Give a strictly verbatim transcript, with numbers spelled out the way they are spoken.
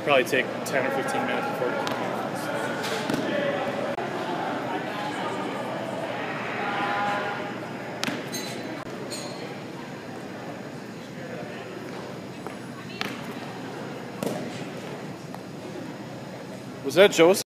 probably take ten or fifteen minutes before it comes. Was that Joseph?